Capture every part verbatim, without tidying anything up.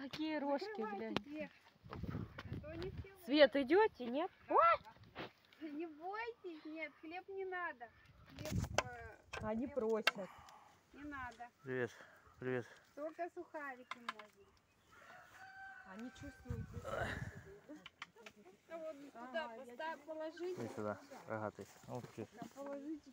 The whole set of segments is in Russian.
какие рожки, глянь. Вверх. А то они все Свет, идете, нет? вот. Не бойтесь, нет, хлеб не надо. Хлеб, э, Они хлеб просят. не надо. Привет, привет. Только сухарики можно. Они чувствуют. А вот туда поставь, положите. Иди сюда, рогатый. Вот ты. А положите.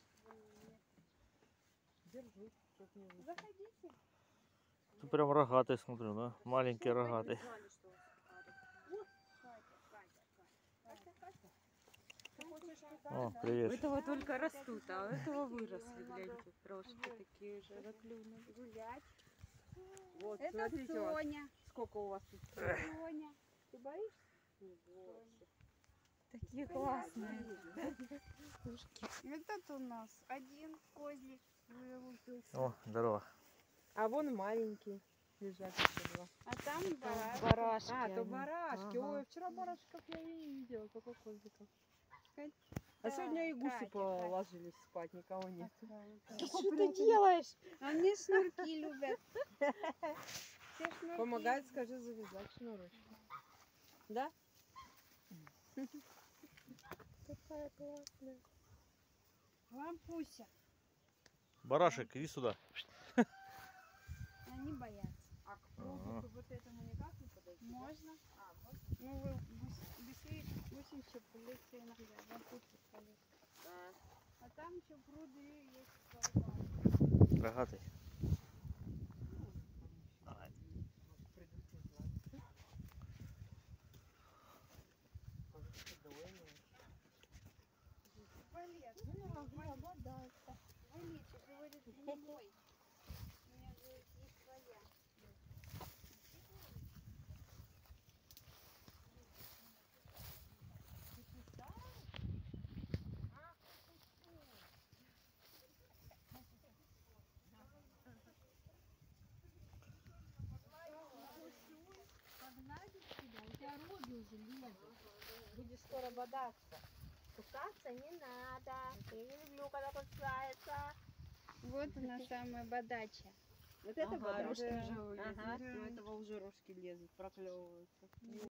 Держу, чтоб не вышло. Заходите. Ты прям рогатый, смотрю, да? Маленький рогатый. Катя, Катя, Катя. Ты хочешь туда, О, да? У привет. этого только растут, а у этого выросли, гляньте, рожки такие жироклювные. Гулять. Вот, Это смотрите, у вас Соня. сколько у вас тут. Соня. Ты боишься? Не бойся. Такие классные. Этот у нас один козлик вылупился. О, здорово. А вон маленький лежат еще два. А там барашки. Барашки. А, то они. барашки. Ага. Ой, вчера барашков я не видела, только козликов. Кать- А сегодня и гуси Катя, положились спать, никого нет. Катя. Что ты делаешь? Они шнурки любят. Все шнурки. Помогает, скажи, завязать шнурочку. Да? Какая классная. Лампуся. Барашек, иди сюда. Они боятся. А к Ага. вот этому никак не подойти? Можно? Ну вы гусь- быстрее гусеницы полиция иногда. Лампуся полиция. А, А там еще пруды есть. Рогатый. придут, не знаю. Может, подойные. Валет. Валет, говорит, не мой. У меня, говорит, есть своя. Погладить тебя, у тебя роги уже лезут. Будешь скоро бодаться. Кусаться не надо. Я не люблю, когда кусается. Вот она самая бодача. Вот это Ага, бодрушки рожки уже уже ага. вылезли. У этого уже рожки лезут, проклевываются.